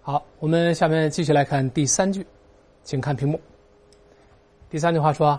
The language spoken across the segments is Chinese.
好，我们下面继续来看第3句，请看屏幕。第3句话说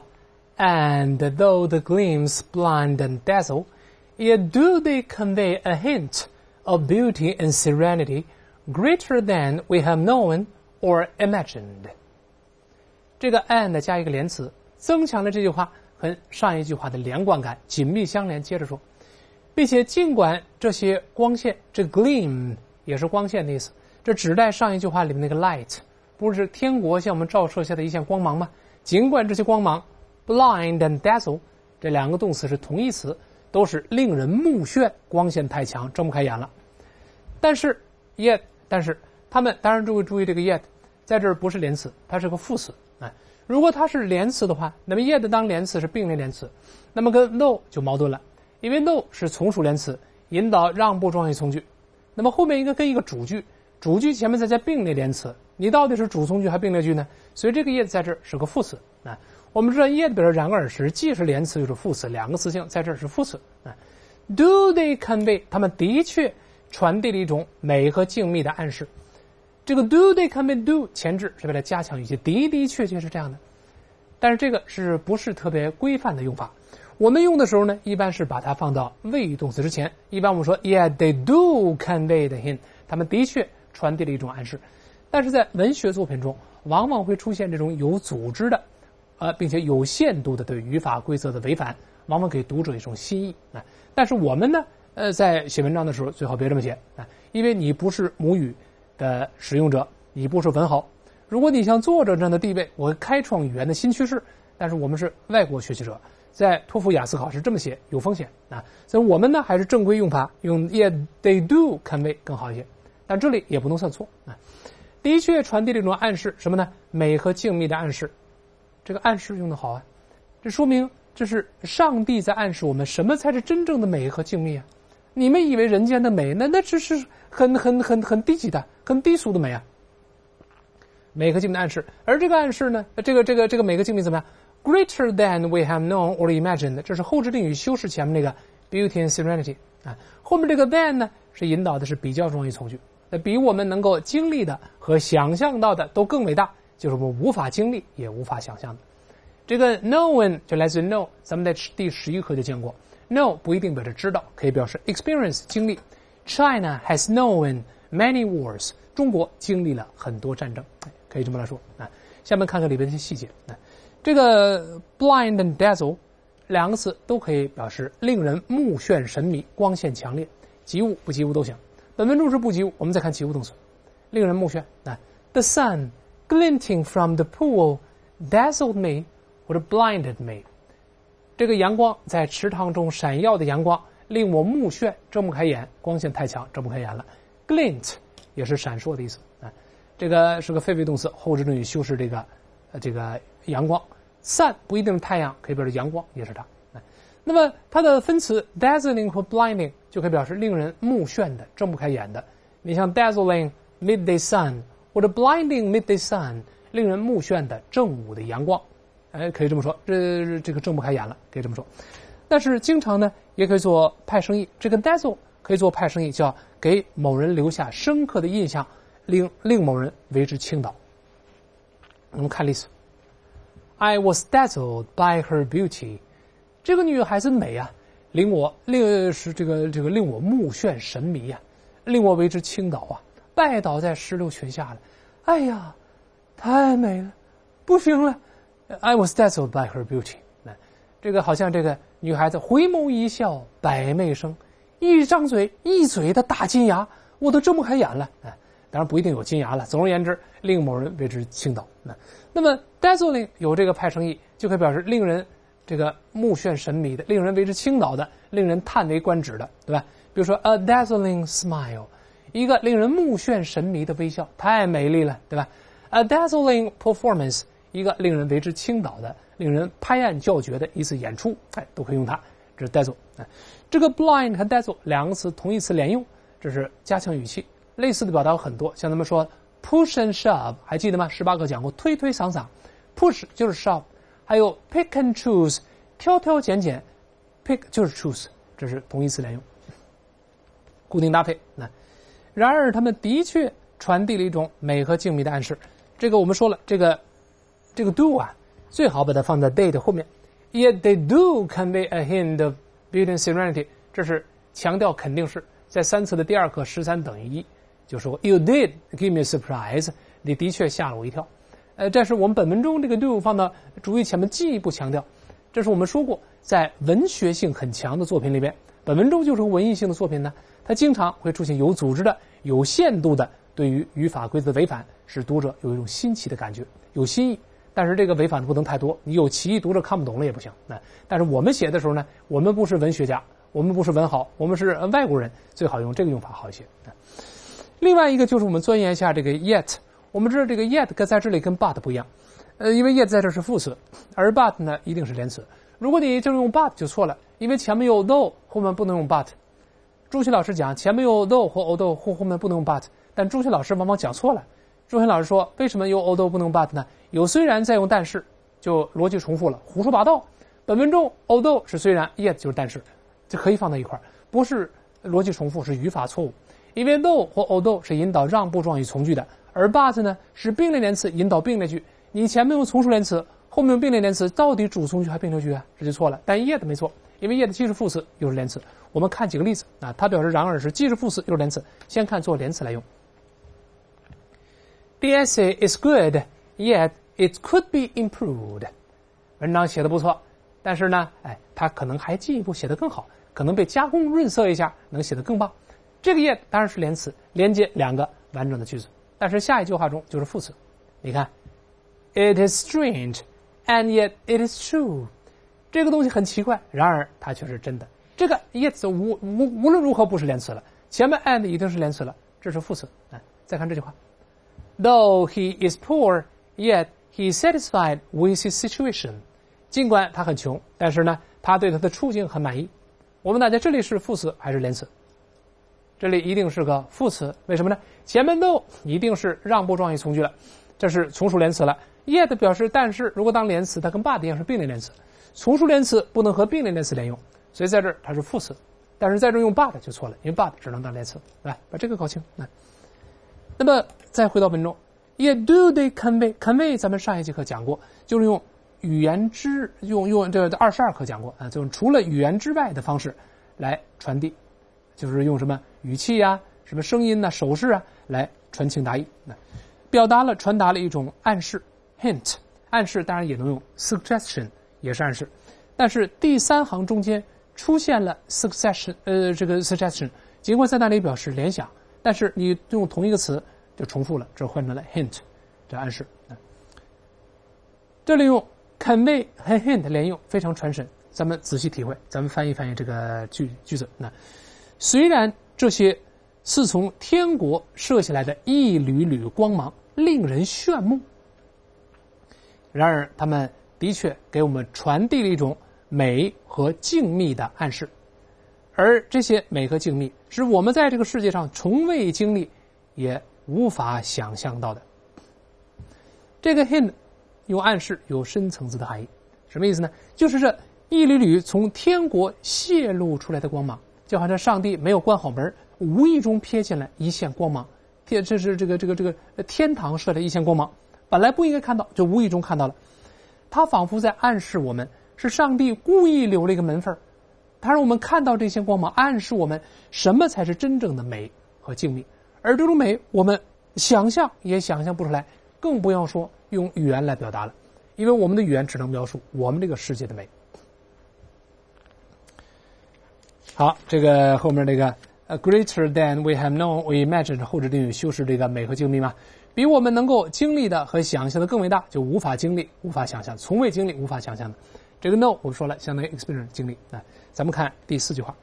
And though the gleams blind and dazzle, yet do they convey a hint of beauty and serenity greater than we have known or imagined. 这个 and 加一个连词，增强了这句话和上一句话的连贯感，紧密相连。接着说，并且尽管这些光线，这 gleam 也是光线的意思，这指代上一句话里面那个 light， 不是天国向我们照射下的一线光芒吗？尽管这些光芒 blind and dazzle 这两个动词是同义词，都是令人目眩，光线太强，睁不开眼了。但是他们当然注意这个 yet 在这儿不是连词，它是个副词。如果它是连词的话，那么 yet 当连词是并列连词，那么跟 though 就矛盾了，因为 though 是从属连词，引导让步状语从句，那么后面应该跟一个主句，主句前面再加并列连词，你到底是主从句还是并列句呢？所以这个 yet 在这儿是个副词。我们知道 yet 表示然而时，既是连词又是副词，两个词性在这儿是副词。Do they convey 他们的确传递了一种美和静谧的暗示。这个 do they convey do 前置是为了加强语气，的确是这样的。但是这个是不是特别规范的用法？我们用的时候呢，一般是把它放到谓语动词之前。一般我们说 Yeah, they do convey the hint， 他们的确传递了一种暗示。但是在文学作品中，往往会出现这种有组织的，并且有限度的对语法规则的违反，往往给读者一种新意。但是我们呢，在写文章的时候最好别这么写，因为你不是母语的使用者，你不是文豪。如果你像作者这样的地位，我会开创语言的新趋势，但是我们是外国学习者，在托福雅思考试这么写有风险所以我们呢还是正规用法，用 Yeah, they do convey 更好一些，但这里也不能算错的确传递这种暗示，什么呢？美和静谧的暗示。这个暗示用得好这说明这是上帝在暗示我们什么才是真正的美和静谧你们以为人间的美，那只是很低级的、很低俗的美美和静谧的暗示。而这个暗示呢，这个美和静谧怎么样 ？Greater than we have known or imagined， 这是后置定语修饰前面那个 beauty and serenity 后面这个 than 呢是引导的是比较状语从句，比我们能够经历的和想象到的都更伟大，就是我们无法经历也无法想象的。这个 known 就来自于 know， 咱们在第11课就见过。know 不一定表示知道，可以表示 experience 经历。China has known many wars， 中国经历了很多战争，可以这么来说下面看看里边的细节这个 blind and dazzle 两个词都可以表示令人目眩神迷，光线强烈，及物不及物都行。本文中是不及物，我们再看及物动词，令人目眩The sun glinting from the pool dazzled me或者 blinded me。 这个阳光在池塘中闪耀的阳光令我目眩，睁不开眼，光线太强，睁不开眼了。 glint 也是闪烁的意思这个是个非谓动词，后置定语修饰这个阳光。 sun 不一定是太阳，可以表示阳光，也是它那么它的分词 dazzling 和 blinding 就可以表示令人目眩的，睁不开眼的。你像 dazzling midday sun 或者 blinding midday sun， 令人目眩的正午的阳光可以这么说，这个睁不开眼了，可以这么说。但是经常呢也可以做派生意，这个 dazzle 可以做派生意，叫给某人留下深刻的印象，令某人为之倾倒。我们看例子 I was dazzled by her beauty， 这个女孩子美令我目眩神迷令我为之倾倒拜倒在石榴裙下了。哎呀，太美了，不行了。I was dazzled by her beauty。这个好像这个女孩子回眸一笑百媚生，一张嘴一嘴的大金牙，我都睁不开眼了当然不一定有金牙了。总而言之，令某人为之倾倒那么 dazzling 有这个派生意，就可以表示令人这个目眩神迷的，令人为之倾倒的，令人叹为观止的，对吧？比如说 a dazzling smile， 一个令人目眩神迷的微笑，太美丽了，对吧？ a dazzling performance， 一个令人为之倾倒的，令人拍案叫绝的一次演出都可以用它，这是 dazzle这个 blind 和 dazzle 两个词同义词连用，这是加强语气。类似的表达有很多，像咱们说 push and shove， 还记得吗？18课讲过推推搡搡， push 就是 shove， 还有 pick and choose， 挑挑拣拣， pick 就是 choose， 这是同义词连用，固定搭配然而他们的确传递了一种美和静谧的暗示。这个我们说了，这个 do 啊，最好把它放在 they 的后面。Yet they do convey a hint of beauty and serenity， 这是强调肯定式，在三词的第二课13等于1，就说 You did give me a surprise， 你的确吓了我一跳。这是我们本文中这个 do 放到主语前面进一步强调。这是我们说过，在文学性很强的作品里边，本文中就是个文艺性的作品呢，它经常会出现有组织的、有限度的对于语法规则的违反，使读者有一种新奇的感觉，有新意。但是这个违反不能太多，你有歧义，读者看不懂了也不行。但是我们写的时候呢，我们不是文学家，我们不是文豪，我们是外国人，最好用这个用法好一些。另外一个就是我们钻研一下这个 yet， 我们知道这个 yet 在这里跟 but 不一样，因为 yet 在这是副词，而 but 呢一定是连词。如果你就用 but 就错了，因为前面有 though， 后面不能用 but。朱熹老师讲前面有 though 或 although， 后面不能用 but， 但朱熹老师往往讲错了。朱熹老师说，为什么有 although 不能 but 呢？有虽然再用但是，就逻辑重复了，胡说八道。本文中 although 是虽然 ，yet 就是但是，这可以放在一块儿，不是逻辑重复，是语法错误。因为 though 或 although 是引导让步状语从句的，而 but 呢是并列连词引导并列句。你前面用从属连词，后面用并列连词，到底主从句还并列句啊？这就错了。但 yet 没错，因为 yet 既是副词又是连词。我们看几个例子啊，它表示然而是既是副词又是连词。先看做连词来用。The essay is good, yet it could be improved. 文章写得不错，但是呢，它可能还进一步写得更好，可能被加工润色一下，能写得更棒。这个 yet 当然是连词，连接两个完整的句子。但是下一句话中就是副词。你看 ，It is strange, and yet it is true. 这个东西很奇怪，然而它却是真的。这个 yet 无论如何不是连词了，前面 and 一定是连词了，这是副词。再看这句话。Though he is poor, yet he is satisfied with his situation. 尽管他很穷，但是呢，他对他的处境很满意。我问大家，这里是副词还是连词？这里一定是个副词，为什么呢？前面 though 一定是让步状语从句了，这是从属连词了。yet 表示但是，如果当连词，它跟 but 一样是并列连词。从属连词不能和并列连词连用，所以在这儿它是副词。但是在这儿用 but 就错了，因为 but 只能当连词。来，把这个搞清。那么再回到文中 ，Yet do they convey？convey 咱们上一节课讲过，就是用语言用这22课讲过啊，就是除了语言之外的方式来传递，就是用什么语气啊、什么声音啊、手势啊来传情达意，传达了一种暗示 hint， 暗示当然也能用 suggestion， 也是暗示，但是第三行中间出现了 suggestion， 尽管在那里表示联想。但是你用同一个词就重复了，这换成了 hint， 这暗示。这里用 convey 和 hint 连用，非常传神。咱们仔细体会，咱们翻译这个句子。虽然这些是从天国射下来的一缕缕光芒令人炫目，然而他们的确给我们传递了一种美和静谧的暗示。而这些美和静谧是我们在这个世界上从未经历也无法想象到的。这个 hint 用暗示有深层次的含义，什么意思呢？就是这一缕缕从天国泄露出来的光芒，就好像上帝没有关好门，无意中瞥见了一线光芒。这是这个天堂射的一线光芒，本来不应该看到，就无意中看到了。它仿佛在暗示我们，是上帝故意留了一个门缝，它让我们看到这些光芒，暗示我们什么才是真正的美和静谧。而这种美，我们想象也想象不出来，更不要说用语言来表达了，因为我们的语言只能描述我们这个世界的美。好，这个后面这个greater than we have known or imagined 后置定语修饰这个美和静谧嘛，比我们能够经历的和想象的更伟大，就无法经历、无法想象，从未经历、无法想象的。这个 know 我们说了，相当于 experience 经历。咱们看第4句话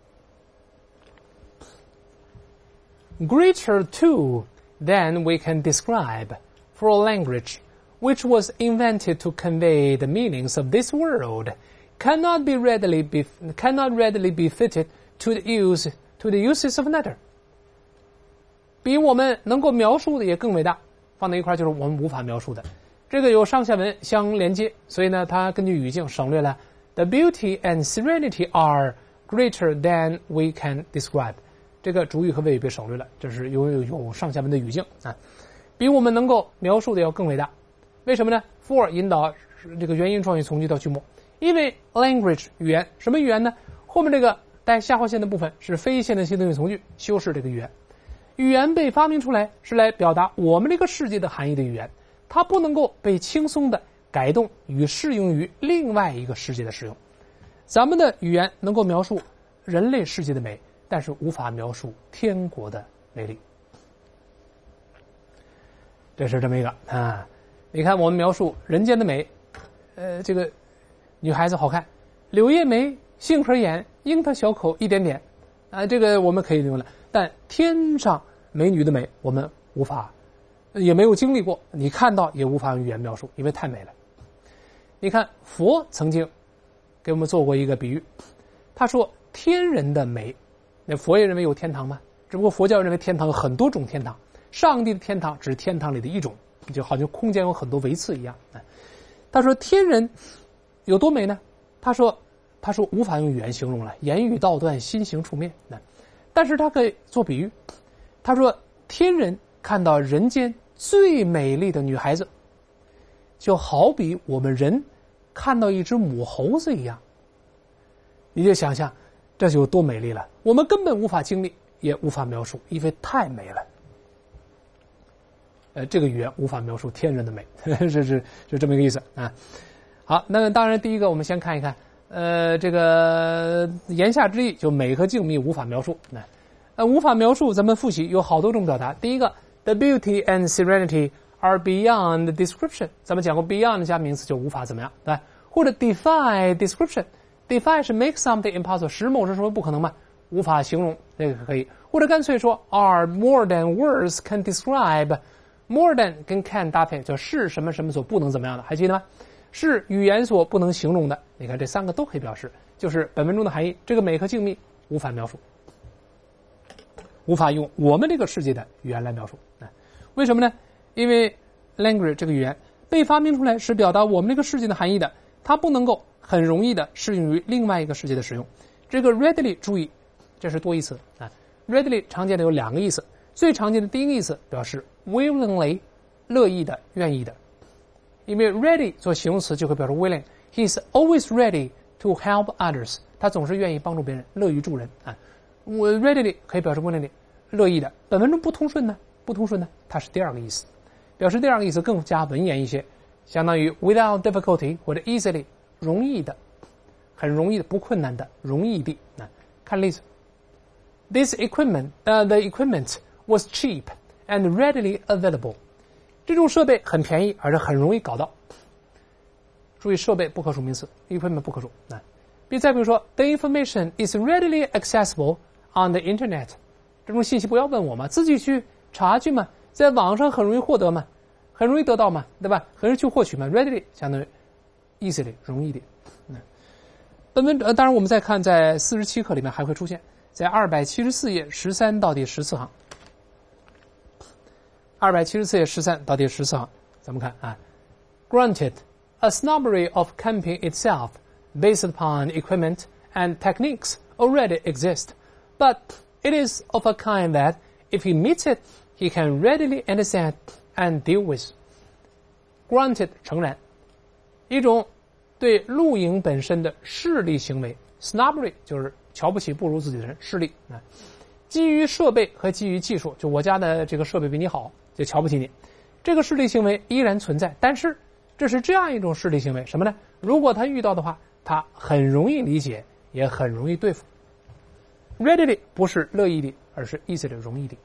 ，greater too than we can describe for a language which was invented to convey the meanings of this world cannot readily be fitted to the uses of another。比我们能够描述的也更伟大，放在一块就是我们无法描述的。这个有上下文相连接，所以呢，它根据语境省略了 The beauty and serenity are greater than we can describe。 这个主语和谓语被省略了，这是有上下文的语境啊，比我们能够描述的要更伟大。为什么呢 ？for 引导这个原因状语从句到句末，因为 language 语言，什么语言呢？后面这个带下划线的部分是非现在性动语从句，修饰这个语言。语言被发明出来是来表达我们这个世界的含义的语言，它不能够被轻松的改动与适用于另外一个世界的使用。咱们的语言能够描述人类世界的美，但是无法描述天国的美丽。这是这么一个啊，你看我们描述人间的美，这个女孩子好看，柳叶眉，杏核眼，樱桃小口一点点，啊，这个我们可以用了。但天上美女的美，我们无法，也没有经历过，你看到也无法用语言描述，因为太美了。你看佛曾经给我们做过一个比喻，他说天人的美，那佛也认为有天堂吗？只不过佛教认为天堂有很多种天堂，上帝的天堂只是天堂里的一种，就好像空间有很多维次一样。他说天人有多美呢？他说无法用语言形容了，言语道断，心行处灭。但是他可以做比喻，他说天人看到人间最美丽的女孩子，就好比我们人看到一只母猴子一样。你就想象这就有多美丽了，我们根本无法经历，也无法描述，因为太美了。这个语言无法描述天人的美，是这么一个意思啊。好，那当然第一个我们先看一看，这个言下之意就美和静谧无法描述。无法描述，咱们复习有好多种表达。第一个 ，the beauty and serenity are beyond description， 咱们讲过 beyond 加名词就无法怎么样，对吧？或者 defy description。defy 是 make something impossible， 使某事成为不可能嘛，无法形容，这个可以。或者干脆说 are more than words can describe。more than 跟 can 搭配，就是什么什么所不能怎么样的，还记得吗？是语言所不能形容的。你看这三个都可以表示，就是本文中的含义。这个美和静谧无法描述，无法用我们这个世界的语言来描述。为什么呢？因为 language 这个语言被发明出来是表达我们这个世界的含义的，它不能够很容易的适用于另外一个世界的使用。这个 readily 注意，这是多义词啊。readily 常见的有两个意思，最常见的第一个意思表示 willingly 乐意的、愿意的。因为 ready 做形容词就会表示 willing， he is always ready to help others， 他总是愿意帮助别人，乐于助人啊。我 readily 可以表示 willingly 乐意的。本文中不通顺呢，它是第二个意思，表示第二个意思更加文言一些，相当于 without difficulty 或者 easily 容易的，很容易的，不困难的，容易的。看例子 ，This equipment, the equipment was cheap and readily available。这种设备很便宜，而且很容易搞到。注意，设备不可数名词 ，equipment 不可数。再比如说 ，the information is readily accessible on the internet。这种信息不要问我嘛，自己去查去嘛，在网上很容易获得嘛，很容易得到嘛，对吧？很容易去获取嘛 ，readily 相当于 easily 容易一点。本文当然我们再看，在47课里面还会出现，在274页13到第14行。274页13到第14行，咱们看啊 ，Granted, a snobbery of camping itself, based upon equipment and techniques, already exist, but it is of a kind that, if he meets it, he can readily understand and deal with. Granted 诚然，一种对露营本身的势利行为 ，snobbery 就是瞧不起不如自己的人，势利啊。基于设备和基于技术，就我家的这个设备比你好，就瞧不起你。这个势利行为依然存在，但是这是这样一种势利行为，什么呢？如果他遇到的话，他很容易理解，也很容易对付。Readily 不是乐意的，而是 easily 容易的。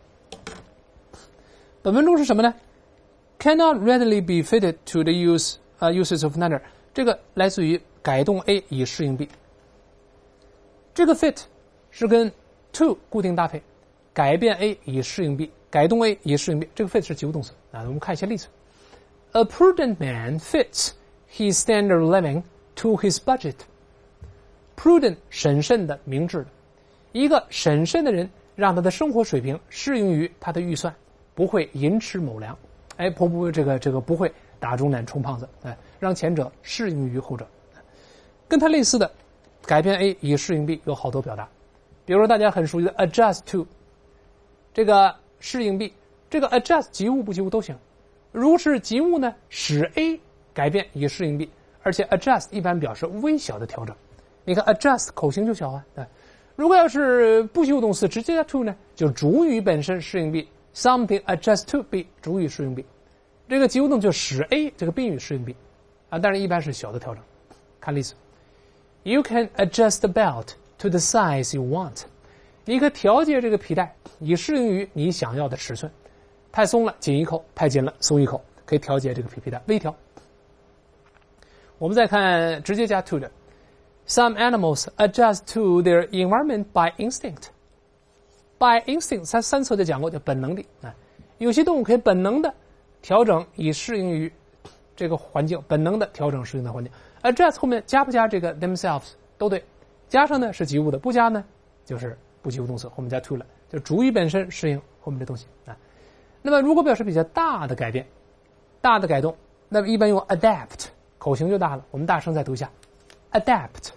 本文中是什么呢 ？Cannot readily be fitted to the uses of another。这个来自于改动 A 以适应 B。这个 fit 是跟 to 固定搭配，改变 A 以适应 B， 改动 A 以适应 B。这个 fit 是及物动词啊。我们看一些例子。A prudent man fits his standard of living to his budget. Prudent 审慎的、明智的，一个审慎的人让他的生活水平适应于他的预算，不会寅吃卯粮，这个不会打肿脸充胖子，让前者适应于后者。跟他类似的，改变 A 以适应 B 有好多表达， 比如说大家很熟悉的 adjust to， 这个适应 B， 这个 adjust 及物不及物都行。如果是及物呢，使 A 改变以适应 B， 而且 adjust 一般表示微小的调整。你看 adjust 口型就小啊。如果要是不及物动词直接加 to 呢，就主语本身适应 B，something adjust to B， 主语适应 B。这个及物动就使 A 这个宾语适应 B， 但是一般是小的调整。看例子 ，You can adjust the belt to the size you want。你可以调节这个皮带，以适应于你想要的尺寸。太松了，紧一口；太紧了，松一口。可以调节这个皮带，微调。我们再看直接加 to 的 ，Some animals adjust to their environment by instinct。by instinct， 咱3册就讲过，叫本能的啊。有些动物可以本能的调整以适应于这个环境，本能的调整适应的环境。adjust 后面加不加这个 themselves 都对，加上呢是及物的，不加呢就是不及物动词，后面加 to 了，就主语本身适应后面的东西啊。那么如果表示比较大的改变、大的改动，那么一般用 adapt， 口型就大了。我们大声再读一下 ，adapt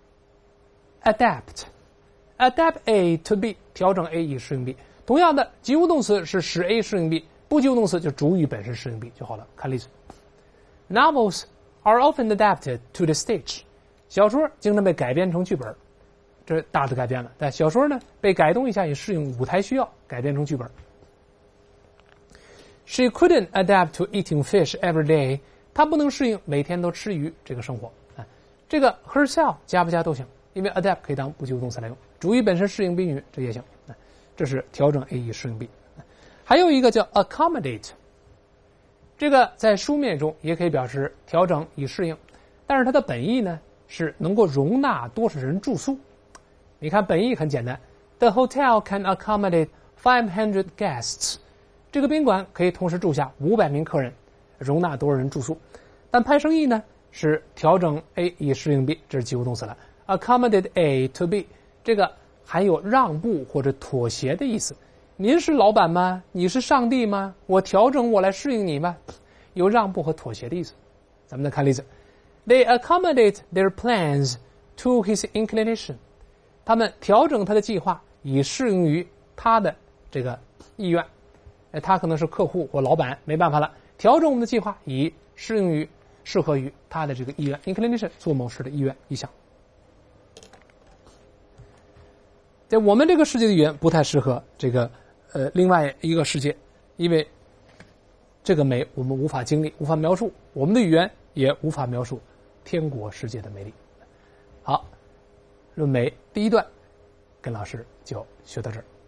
A to B， 调整 A 以适应 B。同样的，及物动词是使 A 适应 B， 不及物动词就主语本身适应 B 就好了。看例子 ，Novels are often adapted to the stage。小说经常被改编成剧本，这是大的改变了。但小说呢被改动一下，以适应舞台需要，改编成剧本。She couldn't adapt to eating fish every day。她不能适应每天都吃鱼这个生活。这个 herself 加不加都行，因为 adapt 可以当不及物动词来用。主语本身适应宾语，这也行。这是调整 A 以适应 B。还有一个叫 accommodate， 这个在书面中也可以表示调整以适应，但是它的本意呢是能够容纳多少人住宿。你看本意很简单 ，The hotel can accommodate 500 guests。这个宾馆可以同时住下500名客人，容纳多少人住宿。但派生意呢是调整 A 以适应 B， 这是及物动词了。accommodate A to B， 这个含有让步或者妥协的意思。您是老板吗？你是上帝吗？我调整我来适应你吗？有让步和妥协的意思。咱们再看例子 ，They accommodate their plans to his inclination。他们调整他的计划以适应于他的这个意愿。他可能是客户或老板，没办法了，调整我们的计划以适应于、适合于他的这个意愿 （inclination） 做某事的意愿、意向。在我们这个世界的语言不太适合这个另外一个世界，因为这个美我们无法经历、无法描述，我们的语言也无法描述天国世界的美丽。好，论美第一段跟老师就学到这儿。